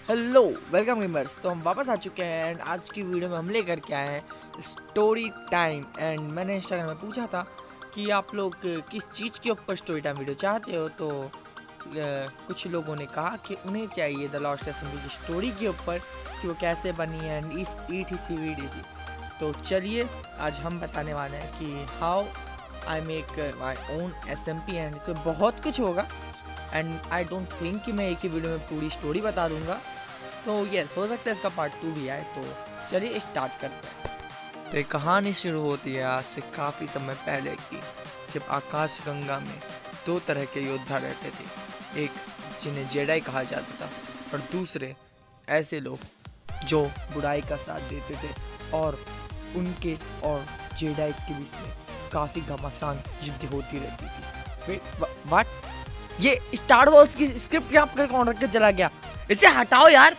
Hello welcome gamers. तो हम वापस आ चुके हैं एंड आज की वीडियो में हम लेकर के आए हैं स्टोरी टाइम। एंड मैंने इंस्टाग्राम में पूछा था कि आप लोग किस चीज़ के ऊपर स्टोरी टाइम वीडियो चाहते हो, तो कुछ लोगों ने कहा कि उन्हें चाहिए द लॉस्ट असेंबली की स्टोरी के ऊपर कि वो कैसे बनी एंड इस ETC। तो चलिए आज हम बताने वाले हैं कि how I make my own SMP and इसमें बहुत कुछ होगा एंड आई डोंट थिंक कि मैं एक ही वीडियो में पूरी स्टोरी बता दूंगा। तो यस, हो सकता है इसका पार्ट 2 भी आए। तो चलिए स्टार्ट करते हैं। तो एक कहानी शुरू होती है आज से काफ़ी समय पहले की, जब आकाश गंगा में दो तरह के योद्धा रहते थे। एक जिन्हें जेडाई कहा जाता था और दूसरे ऐसे लोग जो बुराई का साथ देते थे, और उनके और जेडाइस के बीच में काफ़ी घमासान युद्ध होती रहती थी। Wait what? ये स्टार वॉर्स की स्क्रिप्ट यहाँ पर कौन रख के चला गया? इसे हटाओ यार।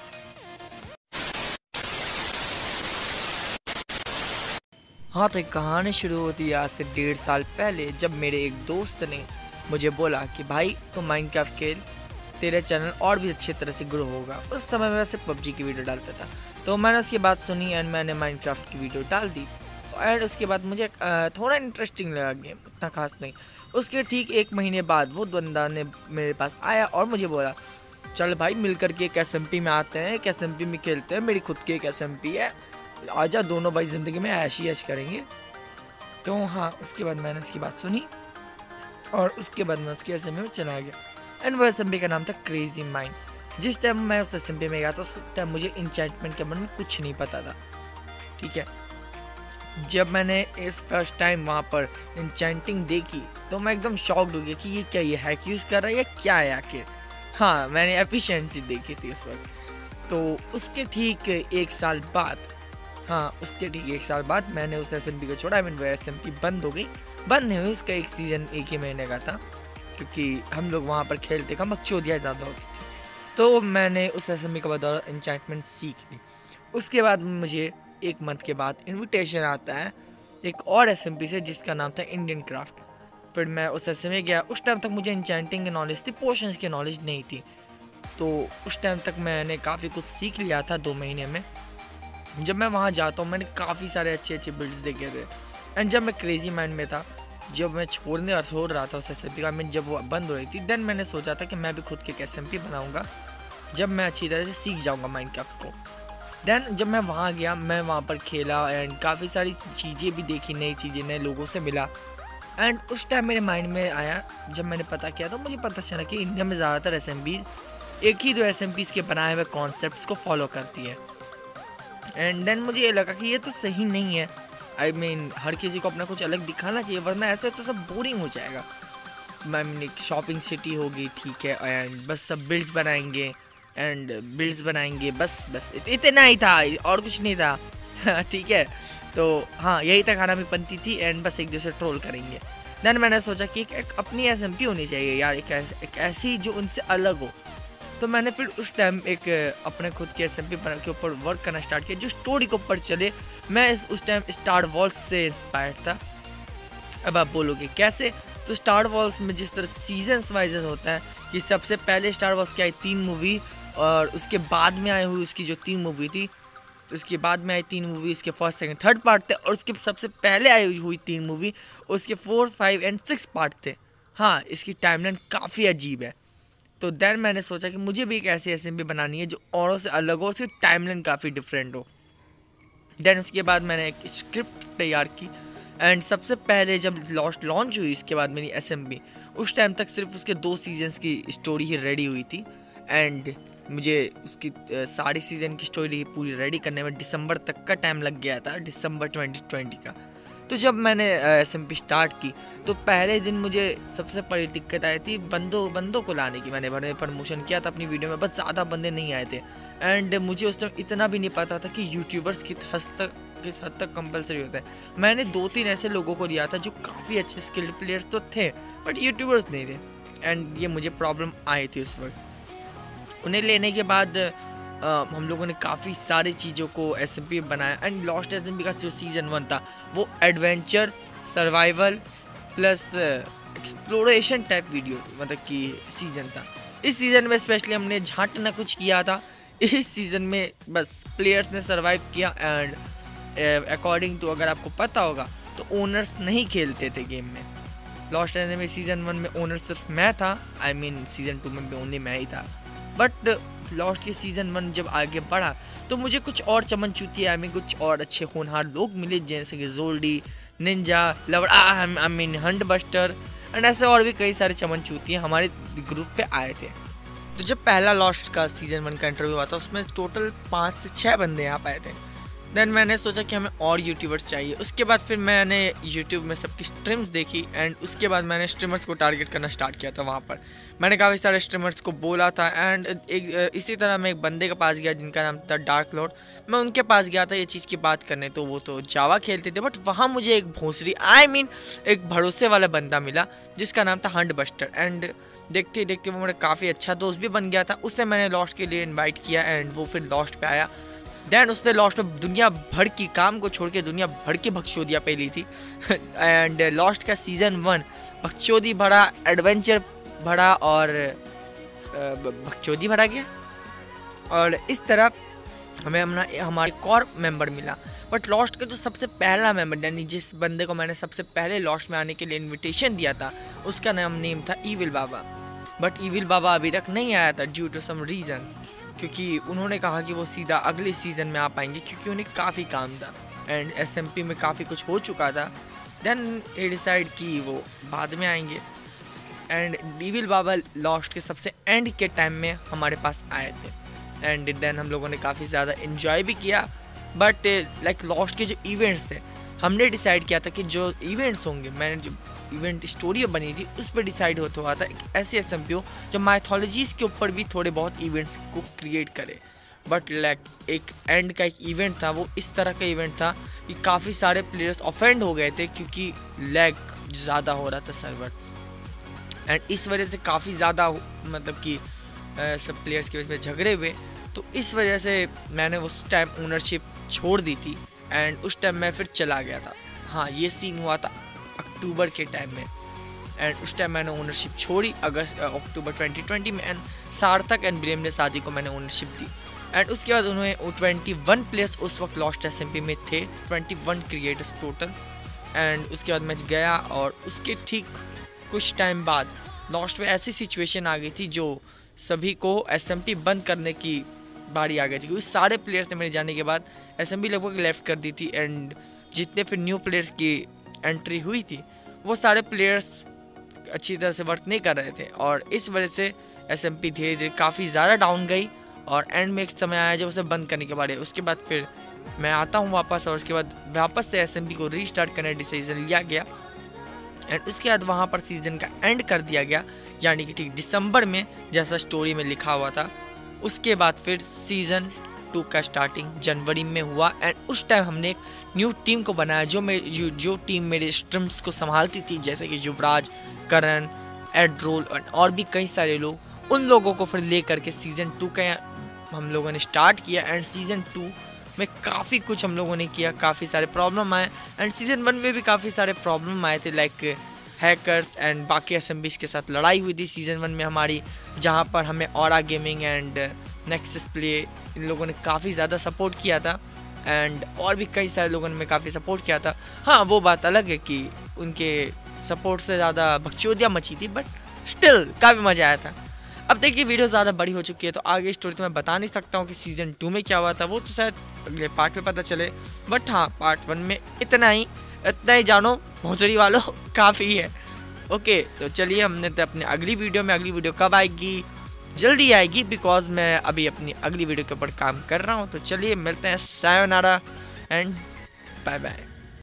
हाँ, तो एक कहानी शुरू होती है आज से 1.5 साल पहले, जब मेरे एक दोस्त ने मुझे बोला कि भाई तुम माइनक्राफ्ट खेल, तेरे चैनल और भी अच्छी तरह से ग्रो होगा। उस समय मैं सिर्फ PUBG की वीडियो डालता था, तो मैंने उसकी बात सुनी एंड मैंने माइनक्राफ्ट की वीडियो डाल दी। एंड उसके बाद मुझे थोड़ा इंटरेस्टिंग लगा गेम, उतना खास नहीं। उसके ठीक 1 महीने बाद वो बंदा ने मेरे पास आया और मुझे बोला चल भाई मिल करके एक SMP में आते हैं, एक SMP में खेलते हैं, मेरी खुद की एक SMP है, आजा दोनों भाई ज़िंदगी में ऐश ही ऐश करेंगे। तो हाँ, उसके बाद मैंने उसकी बात सुनी और उसके बाद मैं उसकी SMP में चला गया। एंड वो SMP का नाम था क्रेजी माइंड। जिस टाइम मैं उस SMP में गया था उस टाइम मुझे इंचेंटमेंट के बारे में कुछ नहीं पता था, ठीक है। जब मैंने इस फर्स्ट टाइम वहाँ पर इंचेंटिंग देखी तो मैं एकदम शॉक्ड हो गया कि ये क्या, ये हैक यूज़ कर रहा है या क्या है आखिर। हाँ, मैंने एफिशिएंसी देखी थी उस वक्त। तो उसके ठीक 1 साल बाद मैंने उस SMP को छोड़ा। वो SMP बंद हो गई, बंद नहीं हुई, उसका एक सीज़न 1 ही महीने का था, क्योंकि हम लोग वहाँ पर खेलते कम, बकचोदियाँ ज़्यादा होती थी। तो मैंने उस SMP के बाद इंचेंटमेंट सीख ली। उसके बाद मुझे 1 मंथ के बाद इनविटेशन आता है एक और SMP से, जिसका नाम था इंडियन क्राफ्ट। फिर मैं उस SMP में गया। उस टाइम तक मुझे इंचेंटिंग की नॉलेज थी, पोशंस की नॉलेज नहीं थी। तो उस टाइम तक मैंने काफ़ी कुछ सीख लिया था 2 महीने में। जब मैं वहाँ जाता हूँ मैंने काफ़ी सारे अच्छे बिल्ड्स देखे थे। एंड जब मैं क्रेजी माइंड में था, जब मैं छोड़ रहा था उस SMP का, मैं जब वो बंद हो रही थी, देन मैंने सोचा था कि मैं भी खुद के एक SMP बनाऊँगा जब मैं अच्छी तरह से सीख जाऊँगा माइनक्राफ्ट को। देन जब मैं वहाँ गया, मैं वहाँ पर खेला एंड काफ़ी सारी चीज़ें भी देखी, नई चीज़ें, नए लोगों से मिला। एंड उस टाइम मेरे माइंड में आया, जब मैंने पता किया तो मुझे पता चला कि इंडिया में ज़्यादातर SMPs एक ही 2 SMPs के बनाए हुए कॉन्सेप्ट्स को फॉलो करती है। एंड देन मुझे ये लगा कि ये तो सही नहीं है। आई मीन हर किसी को अपना कुछ अलग दिखाना चाहिए, वरना ऐसे तो सब बोरिंग हो जाएगा। आई मीन एक शॉपिंग सिटी होगी, ठीक है, एंड बस सब बिल्ड्स बनाएंगे, बस इतना ही था और कुछ नहीं था। ठीक है, तो हाँ यही तक खाना भी बनती थी एंड बस एक दूसरे ट्रोल करेंगे। देन मैंने सोचा कि एक अपनी SMP होनी चाहिए यार, एक ऐसी जो उनसे अलग हो। तो मैंने फिर उस टाइम एक अपने खुद की SMP के ऊपर वर्क करना स्टार्ट किया जो स्टोरी के ऊपर चले। मैं उस टाइम स्टार वॉर्स से इंस्पायर्ड था। अब आप बोलोगे कैसे? तो स्टार वॉर्स में जिस तरह सीजन्स वाइज होता है कि सबसे पहले स्टार वॉर्स की आई 3 मूवी, और उसके बाद में आई हुई उसकी जो 3 मूवी थी, उसके बाद में आई 3 मूवी, उसके फर्स्ट सेकंड थर्ड पार्ट थे, और उसके सबसे पहले आई हुई 3 मूवी उसके 4, 5 एंड 6 पार्ट थे। हाँ, इसकी टाइमलाइन काफ़ी अजीब है। तो देन मैंने सोचा कि मुझे भी एक ऐसी SMP बनानी है जो औरों से अलग हो, उसकी टाइमलाइन काफ़ी डिफरेंट हो। देन उसके बाद मैंने एक स्क्रिप्ट तैयार की एंड सबसे पहले जब लॉन्च हुई इसके बाद मेरी SMP, उस टाइम तक सिर्फ उसके 2 सीजन्स की स्टोरी ही रेडी हुई थी। एंड मुझे उसकी सारी सीज़न की स्टोरी पूरी रेडी करने में दिसंबर तक का टाइम लग गया था, दिसंबर 2020 का। तो जब मैंने SMP स्टार्ट की तो पहले दिन मुझे सबसे बड़ी दिक्कत आई थी बंदों को लाने की। मैंने प्रमोशन किया था अपनी वीडियो में, बस ज़्यादा बंदे नहीं आए थे। एंड मुझे उस टाइम इतना भी नहीं पता था कि यूट्यूबर्स किस हद तक कंपलसरी होता है। मैंने 2-3 ऐसे लोगों को लिया था जो काफ़ी अच्छे स्किल्ड प्लेयर्स तो थे बट यूट्यूबर्स नहीं थे। एंड ये मुझे प्रॉब्लम आई थी उस वक्त। उन्हें लेने के बाद हम लोगों ने काफ़ी सारी चीज़ों को SMP बनाया। एंड लॉस्ट SMP का जो सीज़न 1 था वो adventure, survival plus exploration type video मतलब कि सीज़न था। इस सीज़न में स्पेशली हमने झांटना कुछ किया था इस सीज़न में बस प्लेयर्स ने सर्वाइव किया एंड अकॉर्डिंग टू अगर आपको पता होगा तो ओनर्स नहीं खेलते थे गेम में। लॉस्ट एंड में सीज़न 1 में ओनर सिर्फ मैं था, आई मीन सीज़न 2 में भी ओनली मैं ही था। बट लॉस्ट के सीज़न 1 जब आगे बढ़ा तो मुझे कुछ और चमन चूतिया, आई मीन कुछ और अच्छे होनहार लोग मिले, जैसे कि जोल्डी, निंजा, लवड़ा, I mean Hunt Buster and ऐसे और भी कई सारे चमन चूतिया हमारे ग्रुप पे आए थे। तो जब पहला लॉस्ट का सीज़न 1 का इंटरव्यू हुआ था उसमें टोटल 5 से 6 बंदे यहाँ पाए थे। देन मैंने सोचा कि हमें और यूट्यूबर्स चाहिए। उसके बाद फिर मैंने यूट्यूब में सबकी स्ट्रीम्स देखी एंड उसके बाद मैंने स्ट्रीमर्स को टारगेट करना स्टार्ट किया था। वहाँ पर मैंने काफ़ी सारे स्ट्रीमर्स को बोला था एंड इसी तरह मैं एक बंदे के पास गया जिनका नाम था डार्क लॉर्ड। मैं उनके पास गया था ये चीज़ की बात करने, तो वो तो जावा खेलते थे, बट वहाँ मुझे एक भोंसरी, आई मीन एक भरोसे वाला बंदा मिला जिसका नाम था हंट बस्टर। एंड देखते देखते वो मेरा काफ़ी अच्छा दोस्त भी बन गया था। उससे मैंने लॉस्ट के लिए इन्वाइट किया एंड वो फिर लॉस्ट पे आया। देन उसने लॉस्ट में दुनिया भर की काम को छोड़ के दुनिया भर की बकचोदियाँ पे ली थी एंड लॉस्ट का सीज़न 1 बकचोदी भरा, एडवेंचर भरा और बकचोदी भरा गया। और इस तरह हमें हमारा एक और मेंबर मिला। बट लॉस्ट का जो सबसे पहला मेंबर, यानी जिस बंदे को मैंने सबसे पहले लॉस्ट में आने के लिए इन्विटेशन दिया था, उसका नेम था evil Baba. But evil Baba अभी तक नहीं आया था ड्यू टू सम रीज़न, क्योंकि उन्होंने कहा कि वो सीधा अगले सीज़न में आ पाएंगे क्योंकि उन्हें काफ़ी काम था एंड SMP में काफ़ी कुछ हो चुका था। देन ये डिसाइड की वो बाद में आएंगे। एंड ईविल बाबा लॉस्ट के सबसे एंड के टाइम में हमारे पास आए थे एंड देन हम लोगों ने काफ़ी ज़्यादा इन्जॉय भी किया। बट लाइक लॉस्ट के जो इवेंट्स थे, हमने डिसाइड किया था कि जो इवेंट्स होंगे, मैंने जो इवेंट स्टोरी बनी थी उस पर डिसाइड होता हुआ था एक ऐसी SMP हो जो माइथोलॉजीज़ के ऊपर भी थोड़े बहुत इवेंट्स को क्रिएट करे। बट लाइक एक एंड का एक इवेंट था, वो इस तरह का इवेंट था कि काफ़ी सारे प्लेयर्स ऑफेंड हो गए थे क्योंकि लैग ज़्यादा हो रहा था सर्वर एंड इस वजह से काफ़ी ज़्यादा मतलब कि सब प्लेयर्स के बीच में झगड़े हुए। तो इस वजह से मैंने उस टाइम ओनरशिप छोड़ दी थी एंड उस टाइम मैं फिर चला गया था। हाँ, ये सीन हुआ था अक्टूबर के टाइम में एंड उस टाइम मैंने ओनरशिप छोड़ी अक्टूबर 2020 में एंड सार्थक एंड ब्रेम ने शादी को मैंने ओनरशिप दी। एंड उसके बाद उन्होंने 21 प्लेयर्स उस वक्त लॉस्ट SMP में थे, 21 क्रिएटर्स टोटल। एंड उसके बाद मैं गया और उसके ठीक कुछ टाइम बाद लॉस्ट में ऐसी सिचुएशन आ गई थी जो सभी को SMP बंद करने की बारी आ गई थी, क्योंकि सारे प्लेयर्स ने मेरे जाने के बाद SMP लगभग लेफ्ट कर दी थी एंड जितने फिर न्यू प्लेयर्स की एंट्री हुई थी वो सारे प्लेयर्स अच्छी तरह से वर्क नहीं कर रहे थे और इस वजह से SMP धीरे धीरे काफ़ी ज़्यादा डाउन गई और एंड में एक समय आया जब उसे बंद करने के बाद उसके बाद फिर मैं आता हूँ वापस और उसके बाद वापस से SMP को रीस्टार्ट करने का डिसीजन लिया गया एंड उसके बाद वहाँ पर सीज़न का एंड कर दिया गया, यानी कि ठीक दिसंबर में जैसा स्टोरी में लिखा हुआ था। उसके बाद फिर सीज़न 2 का स्टार्टिंग जनवरी में हुआ एंड उस टाइम हमने एक न्यू टीम को बनाया जो टीम मेरे स्ट्रीम्स को संभालती थी, जैसे कि युवराज, करण, एड्रोल और भी कई सारे लोग। उन लोगों को फिर ले करके सीज़न 2 का हम लोगों ने स्टार्ट किया एंड सीज़न 2 में काफ़ी कुछ हम लोगों ने किया, काफ़ी सारे प्रॉब्लम आए एंड सीज़न 1 में भी काफ़ी सारे प्रॉब्लम आए थे, लाइक हैकर्स एंड बाकी SMBs के साथ लड़ाई हुई थी सीज़न 1 में हमारी, जहाँ पर हमें Aura gaming and Nexus play इन लोगों ने काफ़ी ज़्यादा सपोर्ट किया था एंड और भी कई सारे लोगों ने काफ़ी सपोर्ट किया था। हाँ, वो बात अलग है कि उनके सपोर्ट से ज़्यादा बकचोदियाँ मची थी, बट स्टिल काफ़ी मज़ा आया था। अब देखिए वीडियो ज़्यादा बड़ी हो चुकी है तो आगे स्टोरी तो मैं बता नहीं सकता हूँ कि सीज़न 2 में क्या हुआ था, वो तो शायद अगले पार्ट में पता चले। बट हाँ, पार्ट 1 में इतना ही जानो भोसड़ी वालों काफ़ी है। ओके, तो चलिए हमने तो अपने अगली वीडियो कब आएगी, जल्दी आएगी, बिकॉज मैं अभी अपनी अगली वीडियो के ऊपर काम कर रहा हूँ। तो चलिए मिलते हैं, सायोनारा एंड बाय बाय।